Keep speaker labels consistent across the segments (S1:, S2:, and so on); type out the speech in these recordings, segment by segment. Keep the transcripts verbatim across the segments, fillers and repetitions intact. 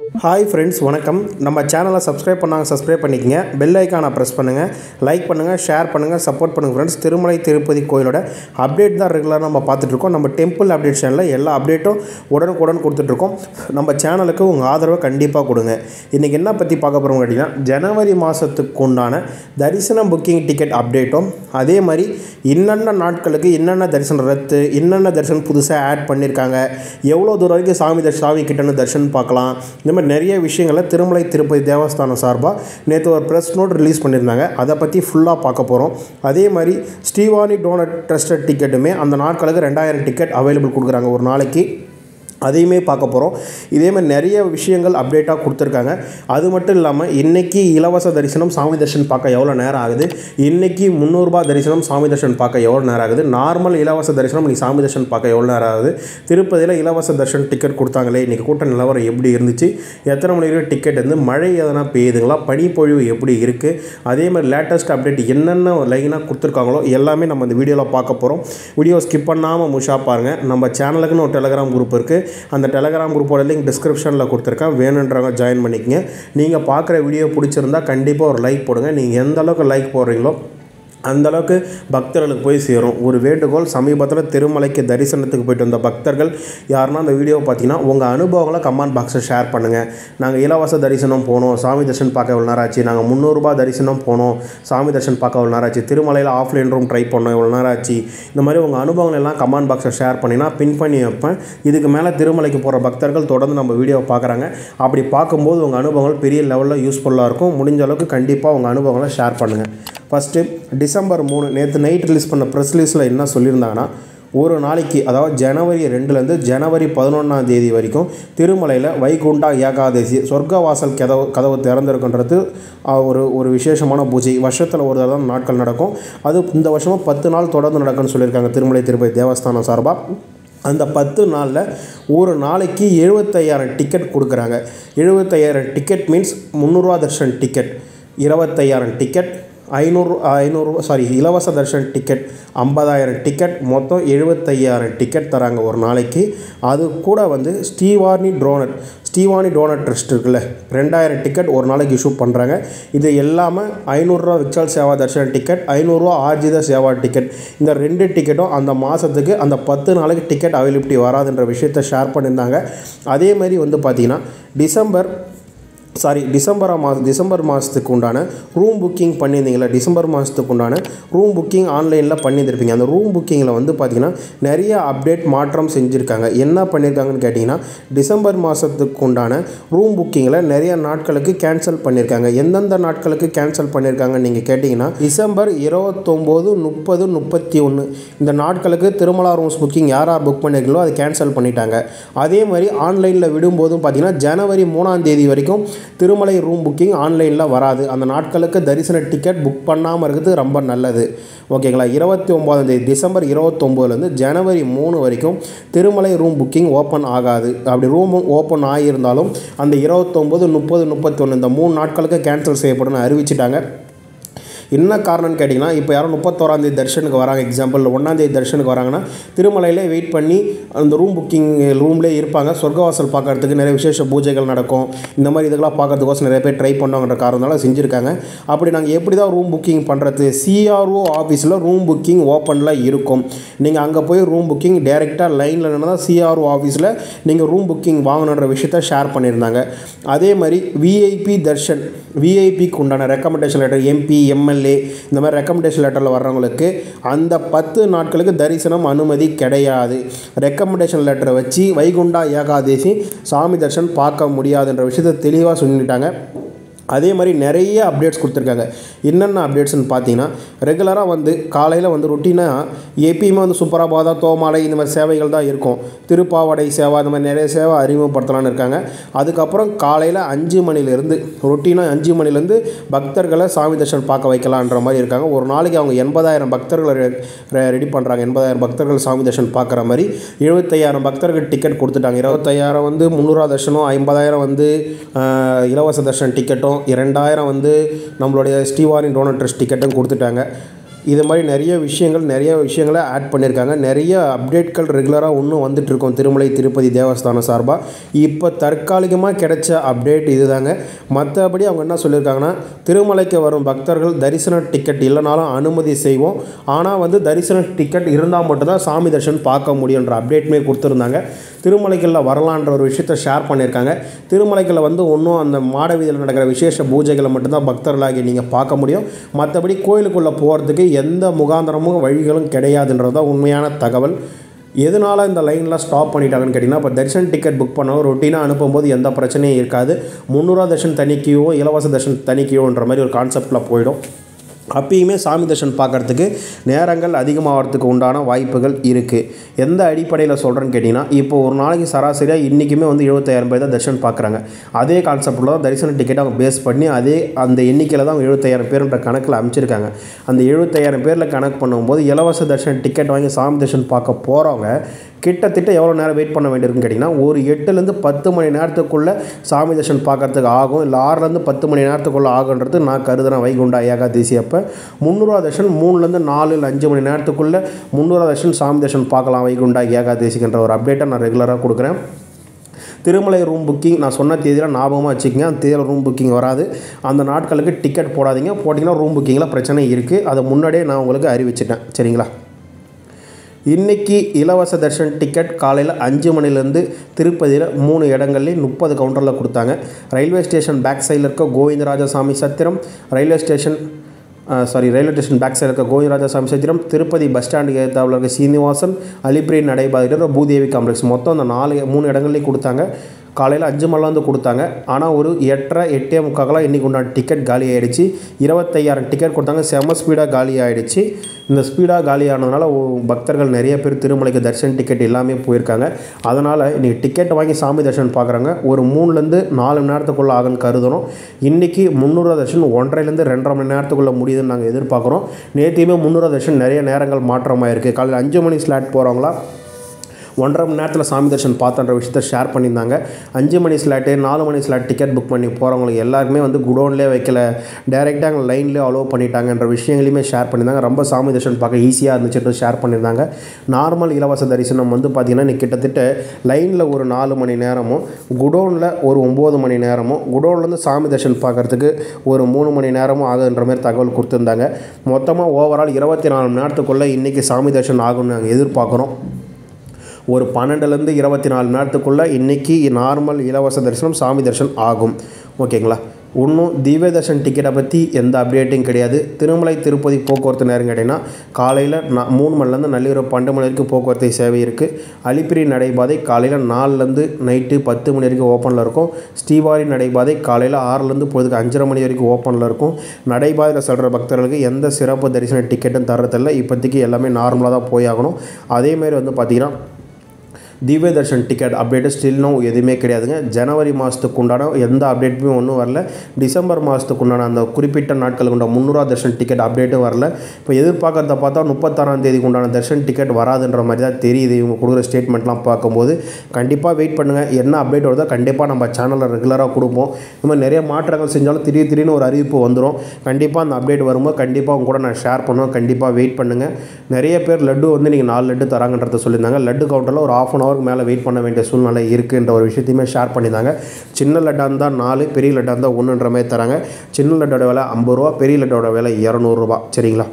S1: Hi friends, வணக்கம். நம்ம சேனலை சப்ஸ்கிரைப் பண்ணாங்க சப்ஸ்கிரைப் பண்ணிக்கங்க. பெல் ஐகானை பிரஸ் பண்ணுங்க. லைக் பண்ணுங்க, ஷேர் பண்ணுங்க, சப்போர்ட் பண்ணுங்க फ्रेंड्स. திருமலை திருப்பதி கோயிலோட அப்டேட் தான் ரெகுலரா நம்ம பார்த்துட்டு இருக்கோம். நம்ம டெம்பிள் அப்டேட் சேனல்ல எல்லா அப்டேட்டும் உடனுக்குடன் கொடுத்துட்டு இருக்கோம். நம்ம சேனலுக்கு உங்க ஆதரவை கண்டிப்பா கொடுங்க. இன்னைக்கு என்ன பத்தி பார்க்க போறோம் அப்படினா ஜனவரி மாசத்துக்கு உண்டான தரிசன புக்கிங் டிக்கெட் அப்டேட்டும் அதே மாதிரி இன்னென்ன நாட்களுக்கு என்னென்ன தரிசனம் ரத்து, என்னென்ன தரிசனம் புதுசா ஆட் பண்ணிருக்காங்க, எவ்வளவு தூரம் வரைக்கும் சாமி சாமி கிட்டன தரிசனம் பார்க்கலாம். இந்த மாதிரி நிறைய விஷயங்களை திருமலை திருப்பதி தேவஸ்தானம் சார்பாக நேற்று ஒரு ப்ரெஸ் நோட் ரிலீஸ் பண்ணியிருந்தாங்க. அதை பற்றி ஃபுல்லாக பார்க்க போகிறோம். அதே மாதிரி 𝘕𝘰𝘬𝘦𝘯 ட்ரஸ்டட் டிக்கெட்டுமே அந்த நாட்களுக்கு ரெண்டாயிரம் டிக்கெட் அவைலபிள் கொடுக்குறாங்க ஒரு நாளைக்கு. அதையுமே பார்க்க போகிறோம். இதே மாதிரி நிறைய விஷயங்கள் அப்டேட்டாக கொடுத்துருக்காங்க. அது மட்டும் இல்லாமல் இன்றைக்கி இலவச தரிசனம் சாமி தரிசனம் பார்க்க எவ்வளோ நேரம் ஆகுது, இன்றைக்கி முந்நூறுரூபா தரிசனம் சாமி தரிசனம் பார்க்க எவ்வளோ நேரம் ஆகுது, நார்மல் இலவச தரிசனம் இன்றைக்கி சாமி தரிசனம் பார்க்க எவ்வளோ நேரம் ஆகுது, திருப்பதியில் இலவச தரிசனம் டிக்கெட் கொடுத்தாங்களே இன்றைக்கி கூட்ட நிலவரம் எப்படி இருந்துச்சு, எத்தனை மணி நேரம் டிக்கெட் வந்து மழை எதனா பெய்யுதுங்களா, பனிப்பொழிவு எப்படி இருக்குது, அதே மாதிரி லேட்டஸ்ட் அப்டேட் என்னென்ன லைனாக கொடுத்துருக்காங்களோ எல்லாமே நம்ம இந்த வீடியோவில் பார்க்க போகிறோம். வீடியோ ஸ்கிப் பண்ணாமல் முழுசாக பாருங்கள். நம்ம சேனலுக்குன்னு ஒரு டெலகிராம் குரூப் இருக்குது. அந்த டெலகிராம் குரூப்போட லிங்க் டிஸ்கிரிப்ஷனில் கொடுத்துருக்கேன், வேணுன்றவங்க ஜாயின் பண்ணிக்கங்க. நீங்கள் பார்க்குற வீடியோ பிடிச்சிருந்தா கண்டிப்பாக ஒரு லைக் போடுங்க. நீங்கள் எந்த அளவுக்கு லைக் போடுறீங்களோ அந்தளவுக்கு பக்தர்களுக்கு போய் சேரும். ஒரு வேண்டுகோள், சமீபத்தில் திருமலைக்கு தரிசனத்துக்கு போய்ட்டு வந்த பக்தர்கள் யாருன்னா அந்த வீடியோவை பார்த்தீங்கன்னா உங்கள் அனுபவங்களை கமெண்ட் பாக்ஸில் ஷேர் பண்ணுங்கள். நாங்கள் இலவச தரிசனம் போனோம், சாமி தரிசனம் பார்க்க எவ்வளோ நேரம் ஆச்சு, நாங்கள் முந்நூறுரூபா தரிசனம் போனோம், சாமி தரிசனம் பார்க்க எவ்வளோ நேரம் ஆச்சு, திருமலையில் ஆஃப்லைன் ரூம் ட்ரை பண்ணோம் எவ்வளோ நேரம் ஆச்சு, இந்த மாதிரி உங்கள் அனுபவங்கள் எல்லாம் கமெண்ட் பாக்ஸில் ஷேர் பண்ணினா பின் பண்ணி வைப்பேன். இதுக்கு மேலே திருமலைக்கு போகிற பக்தர்கள் தொடர்ந்து நம்ம வீடியோவை பார்க்குறாங்க. அப்படி பார்க்கும்போது உங்கள் அனுபவங்கள் பெரிய லெவலில் யூஸ்ஃபுல்லாக இருக்கும். முடிஞ்ச அளவுக்கு கண்டிப்பாக உங்கள் அனுபவங்களை ஷேர் பண்ணுங்கள். ஃபஸ்ட்டு டிசம்பர் மூணு நேற்று நைட் ரிலீஸ் பண்ண ப்ரெஸ் ரிலீஸில் என்ன சொல்லியிருந்தாங்கன்னா, ஒரு நாளைக்கு அதாவது ஜனவரி ரெண்டுலேருந்து ஜனவரி பதினொன்றாம் தேதி வரைக்கும் திருமலையில் வைகுண்டா ஏகாதசி சொர்க்க வாசல் கதவு கதவு திறந்திருக்குன்றது ஒரு ஒரு விசேஷமான பூஜை. வருஷத்தில் ஒரு தடவை நாட்கள் நடக்கும். அது இந்த வருஷமும் பத்து நாள் தொடர்ந்து நடக்கும்னு சொல்லியிருக்காங்க திருமலை திருப்பதி தேவஸ்தானம் சார்பாக. அந்த பத்து நாளில் ஒரு நாளைக்கு எழுபத்தையாயிரம் டிக்கெட் கொடுக்குறாங்க. எழுபத்தையாயிரம் டிக்கெட் மீன்ஸ் முந்நூறுரூவா தர்ஷன் டிக்கெட் இருபத்தையாயிரம் டிக்கெட், ஐநூறு ஐநூறு சாரி இலவச தர்ஷன் டிக்கெட் ஐம்பதாயிரம் டிக்கெட், மொத்தம் எழுபத்தையாயிரம் டிக்கெட் தராங்க ஒரு நாளைக்கு. அது கூட வந்து 𝘕𝘰𝘬𝘬𝘯 𝘕𝘰𝘬𝘬𝘯 ட்ரஸ்ட் இருக்குல்ல, ரெண்டாயிரம் டிக்கெட் ஒரு நாளைக்கு இஷ்யூ பண்ணுறாங்க. இது எல்லாமே ஐநூறுரூவா விக்சல் சேவா தர்ஷன் டிக்கெட், ஐநூறுரூவா ஆர்ஜித சேவா டிக்கெட். இந்த ரெண்டு டிக்கெட்டும் அந்த மாதத்துக்கு அந்த பத்து நாளைக்கு டிக்கெட் அவைலபிலிட்டி வராதுன்ற விஷயத்தை ஷேர் பண்ணியிருந்தாங்க. அதே மாதிரி வந்து பார்த்திங்கன்னா டிசம்பர் சாரி டிசம்பர் மாதம் டிசம்பர் மாதத்துக்கு உண்டான ரூம் புக்கிங் பண்ணியிருந்தீங்களா, டிசம்பர் மாதத்துக்கு உண்டான ரூம் புக்கிங் ஆன்லைனில் பண்ணியிருந்திருப்பீங்க. அந்த ரூம் புக்கிங்கில் வந்து பார்த்திங்கன்னா நிறைய அப்டேட் மாற்றம் செஞ்சுருக்காங்க. என்ன பண்ணியிருக்காங்கன்னு கேட்டிங்கன்னா, டிசம்பர் மாதத்துக்கு உண்டான ரூம் புக்கிங்கில் நிறைய நாட்களுக்கு கேன்சல் பண்ணியிருக்காங்க. எந்தெந்த நாட்களுக்கு கேன்சல் பண்ணியிருக்காங்கன்னு நீங்கள் கேட்டிங்கன்னா, டிசம்பர் இருபத்தொம்போது முப்பது முப்பத்தி ஒன்று இந்த நாட்களுக்கு திருமலா ரூம்ஸ் புக்கிங் யார் யார் புக் பண்ணியிருக்கீங்களோ அதை கேன்சல் பண்ணிட்டாங்க. அதே மாதிரி ஆன்லைனில் விடும்போதும் பார்த்திங்கன்னா ஜனவரி மூணாம் தேதி வரைக்கும் திருமலை ரூம் புக்கிங் ஆன்லைனில் வராது. அந்த நாட்களுக்கு தரிசன டிக்கெட் புக் பண்ணாமல் இருக்கிறது ரொம்ப நல்லது. ஓகேங்களா. இருபத்தி ஒம்பதாம் தேதி டிசம்பர் இருபத்தொம்போதுலேருந்து ஜனவரி மூணு வரைக்கும் திருமலை ரூம் புக்கிங் ஓப்பன் ஆகாது. அப்படி ரூம் ஓப்பன் ஆகியிருந்தாலும் அந்த இருபத்தொம்போது முப்பது முப்பத்தி ஒன்று இந்த மூணு நாட்களுக்கு கேன்சல் செய்யப்படும்னு அறிவிச்சிட்டாங்க. என்ன காரணம்னு கேட்டிங்கன்னா, இப்போ யாரும் முப்பத்தோராந்தேதி தர்ஷனுக்கு வராங்க, எக்ஸாம்பிள் ஒன்றாந்தேதி தர்ஷனுக்கு வராங்கன்னா திருமலையிலே வெயிட் பண்ணி அந்த ரூம் புக்கிங் ரூம்லேயே இருப்பாங்க. சொர்க்கவாசல் பார்க்கறதுக்கு நிறைய விசேஷ பூஜைகள் நடக்கும். இந்த மாதிரி இதெல்லாம் பார்க்கறதுக்கோசம் நிறைய பேர் ட்ரை பண்ணுவாங்கன்ற காரணத்தால் செஞ்சுருக்காங்க. அப்படி நாங்கள் எப்படி தான் ரூம் புக்கிங் பண்ணுறது, சிஆர்ஓ ஆஃபீஸில் ரூம் புக்கிங் ஓப்பனில் இருக்கும். நீங்கள் அங்கே போய் ரூம் புக்கிங் டேரெக்டாக லைனில் நின்று தான் சிஆர்ஓ ஆஃபீஸில் நீங்கள் ரூம் புக்கிங் வாங்கணுன்ற விஷயத்த ஷேர் பண்ணியிருந்தாங்க. அதே மாதிரி விஐபி தர்ஷன் விஐபிக்கு உண்டான ரெக்கமெண்டேஷன் லெட்டர் எம்பி எம்எல்ஏ இந்த மாதிரி ரெக்கமெண்டேஷன் லெட்டரில் வர்றவங்களுக்கு அந்த பத்து நாட்களுக்கு தரிசனம் அனுமதி கிடையாது. ரெக்கமெண்டேஷன் லெட்டரை வச்சு வைகுண்டா ஏகாதசி சாமி தரிசனம் பார்க்க முடியாதுன்ற விஷயத்தை தெளிவாக சொல்லிட்டாங்க. அதே மாதிரி நிறைய அப்டேட்ஸ் கொடுத்துருக்காங்க. என்னென்ன அப்டேட்ஸ்னு பார்த்தீங்கன்னா, ரெகுலராக வந்து காலையில் வந்து ரொட்டீனாக எப்பயுமே வந்து சுப்பரபாதா தோமாலை இந்த மாதிரி சேவைகள் தான் இருக்கும். திருப்பாவடை சேவா இந்த மாதிரி நிறைய சேவை அறிமுகப்படுத்தலான்னு இருக்காங்க. அதுக்கப்புறம் காலையில் அஞ்சு மணிலேருந்து ரொட்டீனாக அஞ்சு மணிலேருந்து பக்தர்களை சாமி தரிசனம் பார்க்க வைக்கலான்ற மாதிரி இருக்காங்க. ஒரு நாளைக்கு அவங்க எண்பதாயிரம் பக்தர்களை ரெடி பண்ணுறாங்க. எண்பதாயிரம் பக்தர்கள் சாமி தரிசனம் பார்க்குற மாதிரி எழுபத்தையாயிரம் பக்தர்கள் டிக்கெட் கொடுத்துட்டாங்க. இருபத்தையாயிரம் வந்து முந்நூறுரூவா தர்ஷனம், ஐம்பதாயிரம் வந்து இலவச தர்ஷன் டிக்கெட்டும், இரண்டாயிரம் வந்து நம்மளுடைய 𝘕𝘰𝘬𝘬𝘯 ட்ரஸ்ட் டிக்கெட்டும் கொடுத்துட்டாங்க. இது மாதிரி நிறைய விஷயங்கள் நிறைய விஷயங்களை ஆட் பண்ணியிருக்காங்க. நிறைய அப்டேட்கள் ரெகுலராக இன்னும் வந்துட்டுருக்கோம் திருமலை திருப்பதி தேவஸ்தானம் சார்பாக. இப்போ தற்காலிகமாக கிடைச்ச அப்டேட் இது தாங்க. மற்றபடி அவங்க என்ன சொல்லியிருக்காங்கன்னா, திருமலைக்கு வரும் பக்தர்கள் தரிசன டிக்கெட் இல்லைனாலும் அனுமதி செய்வோம், ஆனால் வந்து தரிசன டிக்கெட் இருந்தால் மட்டும்தான் சாமி தரிசனம் பார்க்க முடியுன்ற அப்டேட்டுமே கொடுத்துருந்தாங்க. திருமலைகளில் வரலான்ற ஒரு விஷயத்தை ஷேர் பண்ணியிருக்காங்க. திருமலைகளில் வந்து ஒன்றும் அந்த மாட வீதியில் நடக்கிற விசேஷ பூஜைகளை மட்டும்தான் பக்தர்களாகி நீங்கள் பார்க்க முடியும். மற்றபடி கோயிலுக்குள்ளே போகிறதுக்கு எந்த முகாந்திரமும் வழிகளும் கிடையாதுன்றது தான் உண்மையான தகவல். எதனால் இந்த லைனில் ஸ்டாப் பண்ணிட்டாங்கன்னு கேட்டிங்கன்னா, இப்போ தர்ஷன் டிக்கெட் புக் பண்ணவும் ரொட்டீனாக அனுப்பும்போது எந்த பிரச்சனையும் இருக்காது. முந்நூறுவா தர்ஷன் தனிக்கியோ இலவச தர்ஷன் தனிக்கியோன்ற மாதிரி ஒரு கான்செப்டில் போயிடும். அப்பயுமே சாமி தர்ஷன் பார்க்குறதுக்கு நேரங்கள் அதிகமாகிறதுக்கு உண்டான வாய்ப்புகள் இருக்குது. எந்த அடிப்படையில் சொல்கிறேன்னு கேட்டிங்கன்னா, இப்போ ஒரு நாளைக்கு சராசரியாக இன்றைக்குமே வந்து எழுபத்தாயிரம் பேர் தான் தர்ஷன் பார்க்குறாங்க. அதே கான்செப்டில் தான் தரிசன டிக்கெட்டை அவங்க பேஸ் பண்ணி அதே அந்த எண்ணிக்கையில் தான் அவங்க எழுபத்தாயிரம் பேருன்ற கணக்கில் அமைச்சிருக்காங்க. அந்த எழுபத்தாயிரம் பேரில் கணக்கு பண்ணும்போது இலவச தர்ஷன் டிக்கெட் வாங்கி சாமி தர்ஷன் பார்க்க போகிறவங்க கிட்டத்தட்ட எவ்வளோ நேரம் வெயிட் பண்ண வேண்டியிருக்குன்னு கேட்டிங்கன்னா, ஒரு எட்டுலேருந்து பத்து மணி நேரத்துக்குள்ளே சாமி தர்ஷன் பார்க்குறதுக்கு ஆகும். இல்லை ஆறுலேருந்து பத்து மணி நேரத்துக்குள்ளே ஆகுன்றது நான் கருதுகிறேன். வைகுண்ட ஏகாதசி அப்போ முந்நூறுவா தர்ஷன் மூணுலேருந்து நாலு இல்லை அஞ்சு மணி நேரத்துக்குள்ளே முந்நூறுவா தர்ஷன் சாமி தர்ஷன் பார்க்கலாம் வைகுண்ட ஏகாதசிக்குன்ற ஒரு அப்டேட்டை நான் ரெகுலராக கொடுக்குறேன். திருமலை ரூம் புக்கிங் நான் சொன்ன தேதியில் ஞாபகமாக வச்சுக்கோங்க. அந்த தேதியில் ரூம் புக்கிங் வராது. அந்த நாட்களுக்கு டிக்கெட் போடாதீங்க. போட்டிங்கன்னா ரூம் புக்கிங்கில் பிரச்சனை இருக்குது. அதை முன்னாடியே நான் உங்களுக்கு அறிவிச்சிட்டேன். சரிங்களா? இன்றைக்கி இலவச தர்ஷன் டிக்கெட் காலையில் அஞ்சு மணிலேருந்து திருப்பதியில் மூணு இடங்கள்லேயும் முப்பது கவுண்டரில் கொடுத்தாங்க. ரயில்வே ஸ்டேஷன் பேக் சைடில் இருக்க Govindaraja Swamy Chathiram, railway station sorry railway station back சைடில் இருக்க கோவிந்தராஜ சாமி சத்திரம், திருப்பதி பஸ் ஸ்டாண்டுக்கு ஏற்றாவில் இருக்க ஸ்ரீனிவாசம், அலிப்ரி நடைபாதையில் பூதேவி காம்ப்ளெக்ஸ், மொத்தம் அந்த நாலு மூணு இடங்கள்லேயும் கொடுத்தாங்க. காலையில் அஞ்சு மணிலேருந்து கொடுத்தாங்க. ஆனால் ஒரு எட்டரை எட்டே முக்காக்கெல்லாம் இன்றைக்கி உண்டான டிக்கெட் காலி ஆகிடுச்சு. இருபத்தையாயிரம் டிக்கெட் கொடுத்தாங்க. செம ஸ்பீடாக காலி ஆகிடுச்சு. இந்த ஸ்பீடாக காலி ஆனதுனால பக்தர்கள் நிறைய பேர் திருமலைக்கு தர்ஷன் டிக்கெட் எல்லாமே போயிருக்காங்க. அதனால் இன்றைக்கி டிக்கெட் வாங்கி சாமி தர்ஷன் பார்க்குறாங்க. ஒரு மூணுலேருந்து நாலு மணி நேரத்துக்குள்ளே ஆகுன்னு கருதுகிறோம். இன்றைக்கி முந்நூறுவா தர்ஷன் ஒன்றரைலேருந்து ரெண்டரை மணி நேரத்துக்குள்ளே முடியுதுன்னு நாங்கள் எதிர்பார்க்குறோம். நேற்றையுமே முந்நூறுவா தர்ஷன் நிறைய நேரங்கள் மாற்றமாக இருக்குது. காலையில் அஞ்சு மணி ஸ்லாட் போகிறவங்களா ஒன்றரை மணி நேரத்தில் சாமி தர்ஷன் பார்த்தன்ற விஷயத்தை ஷேர் பண்ணியிருந்தாங்க. அஞ்சு மணி ஸ்லாட்டு நாலு மணி ஸ்லாட் டிக்கெட் புக் பண்ணி போகிறவங்களுக்கு எல்லாருக்குமே வந்து குடோன்லேயே வைக்கல, டைரெக்டாக அங்கே லைன்லேயே அலோவ் பண்ணிட்டாங்கன்ற விஷயங்களையுமே ஷேர் பண்ணியிருந்தாங்க. ரொம்ப சாமி தர்ஷன் பார்க்க ஈஸியாக இருந்துச்சுட்டு ஷேர் பண்ணியிருந்தாங்க. நார்மல் இலவச தரிசனம் வந்து பார்த்திங்கன்னா இன்றைக்கி கிட்டத்தட்ட லைனில் ஒரு நாலு மணி நேரமும், குடோனில் ஒரு ஒம்பது மணி நேரமும், குடோன்லேருந்து சாமி தர்ஷன் பார்க்குறதுக்கு ஒரு மூணு மணி நேரமும் ஆகுதுன்ற மாதிரி தகவல் கொடுத்துருந்தாங்க. மொத்தமாக ஓவரால் இருபத்தி நாலு மணி நேரத்துக்குள்ளே இன்றைக்கி சாமி தர்ஷன் ஆகும்னு நாங்கள் எதிர்பார்க்குறோம். ஒரு பன்னெண்டுலேருந்து இருபத்தி நாலு நேரத்துக்குள்ளே இன்றைக்கி நார்மல் இலவச தரிசனம் சாமி தர்ஷன் ஆகும். ஓகேங்களா? இன்னும் திவ்ய தர்ஷன் டிக்கெட்டை பற்றி எந்த அப்டேட்டும் கிடையாது. திருமலை திருப்பதி போக்குவரத்து நேரம் கேட்டிங்கன்னா, காலையில் நான் மூணு மணிலேருந்து நள்ளிரவு பன்னெண்டு மணி வரைக்கும் போக்குவரத்து சேவை இருக்குது. அலிப்பிரி நடைபாதை காலையில் நாலுலேருந்து நைட்டு பத்து மணி வரைக்கும் ஓப்பனில் இருக்கும். ஸ்ரீவாரி நடைபாதை காலையில் ஆறுலேருந்து பொழுதுக்கு அஞ்சரை மணி வரைக்கும் ஓப்பனில் இருக்கும். நடைபாதையில் செல்கிற பக்தர்களுக்கு எந்த சிறப்பு தரிசன டிக்கெட்டும் தரதில்லை. இப்போதைக்கு எல்லாமே நார்மலாக தான் போய் ஆகணும். அதேமாதிரி வந்து பார்த்திங்கன்னா Divya Darshan ticket update still no எதுவுமே கிடையாதுங்க. ஜனவரி மாதத்துக்கு உண்டான எந்த அப்டேட்டுமே ஒன்றும் வரல. டிசம்பர் மாதத்துக்கு உண்டான அந்த குறிப்பிட்ட நாட்களுக்கு உண்டான முந்நூறுவா தர்ஷன் டிக்கெட் அப்டேட்டும் வரல. இப்போ எதிர்பார்க்கறத பார்த்தா முப்பத்தாறாம் தேதிக்கு உண்டான தர்ஷன் டிக்கெட் வராதுன்ற மாதிரி தான் தெரியுது இவங்க கொடுக்குற ஸ்டேட்மெண்ட்லாம் பார்க்கும்போது. கண்டிப்பாக வெயிட் பண்ணுங்கள். என்ன அப்டேட் வருதோ கண்டிப்பாக நம்ம சேனலில் ரெகுலராக கொடுப்போம். இந்த மாதிரி நிறைய மாற்றங்கள் செஞ்சாலும் திடீர் திடீர்னு ஒரு அறிவிப்பு வந்துடும். கண்டிப்பாக அந்த அப்டேட் வரும்போது கண்டிப்பாக அவங்க கூட நான் ஷேர் பண்ணுவேன். கண்டிப்பாக வெயிட் பண்ணுங்கள். நிறைய பேர் லட்டு வந்து நீங்கள் நாலு லட்டு தராங்கன்றத சொல்லியிருந்தாங்க. லட்டு கவுண்டரில் ஒரு ஆஃப் அன் ஹவருக்கு மேலே வெயிட் பண்ண வேண்டிய சூழ்நிலை இருக்குன்ற ஒரு விஷயத்தையுமே ஷேர் பண்ணியிருந்தாங்க. சின்ன லட்டாக இருந்தால் நாலு, பெரிய லட்டாக இருந்தால் ஒன்றுன்ற மாதிரி தராங்க. சின்ன லட்டோட விலை ஐம்பது ரூபா, பெரிய லட்டோட விலை இரநூறுபா. சரிங்களா?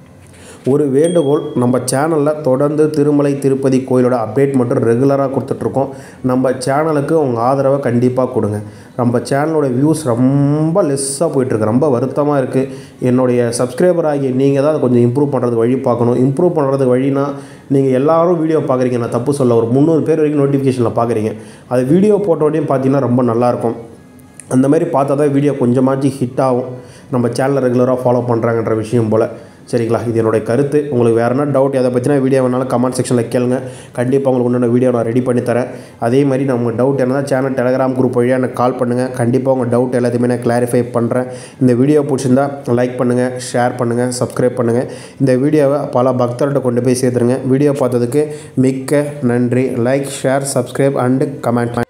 S1: ஒரு வேண்டுகோள், நம்ம சேனலில் தொடர்ந்து திருமலை திருப்பதி கோயிலோட அப்டேட் மட்டும் ரெகுலராக கொடுத்துட்ருக்கோம். நம்ம சேனலுக்கு உங்கள் ஆதரவை கண்டிப்பாக கொடுங்க. நம்ம சேனலோட வியூஸ் ரொம்ப லெஸ்ஸாக போயிட்டுருக்கு. ரொம்ப வருத்தமாக இருக்குது. என்னுடைய சப்ஸ்கிரைபர் ஆகிய நீங்கள் தான் அதை கொஞ்சம் இம்ப்ரூவ் பண்ணுறதுக்கு வழி பார்க்கணும். இம்ப்ரூவ் பண்ணுறதுக்கு வழினா, நீங்கள் எல்லோரும் வீடியோ பார்க்குறீங்க, நான் தப்பு சொல்ல, ஒரு முந்நூறு பேர் வரைக்கும் நோட்டிஃபிகேஷனில் பார்க்குறீங்க. அது வீடியோ போட்டோடையும் பார்த்தீங்கன்னா ரொம்ப நல்லாயிருக்கும். அந்த மாதிரி பார்த்தா தான் வீடியோ கொஞ்சமாச்சு ஹிட் ஆகும். நம்ம சேனலை ரெகுலராக ஃபாலோ பண்ணுறாங்கன்ற விஷயம் போல். சரிங்களா? இது என்னுடைய கருத்து. உங்களுக்கு வேறு என்ன டவுட் எதை பற்றினா வீடியோ வேணாலும் கமெண்ட் செக்ஷனில் கேளுங்க. கண்டிப்பாக உங்களுக்கு உண்டான வீடியோ நான் ரெடி பண்ணி தரேன். அதே மாதிரி நம்ம டவுட் என்ன சேனல் டெலகிராம் குரூப் வழியாக எனக்கு கால் பண்ணுங்கள். கண்டிப்பாக உங்கள் டவுட் எல்லாத்தையுமே நான் கிளாரிஃபை பண்ணுறேன். இந்த வீடியோ பிடிச்சிருந்தா லைக் பண்ணுங்கள், ஷேர் பண்ணுங்கள், சப்ஸ்கிரைப் பண்ணுங்கள். இந்த வீடியோவை பல பக்தர்கிட்ட கொண்டு போய் சேர்த்துருங்க. வீடியோ பார்த்ததுக்கு மிக்க நன்றி. Like, share, subscribe and comment.